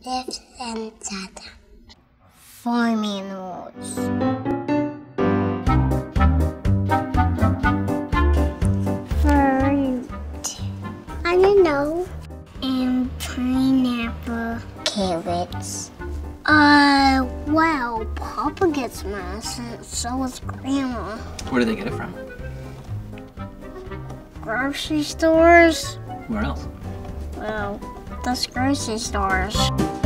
Lives and data. Farm animals. Fruit. I don't know. And pineapple. Carrots. Well, Papa gets medicine, so is Grandma. Where do they get it from? Grocery stores. Where else? Well, those grocery stores.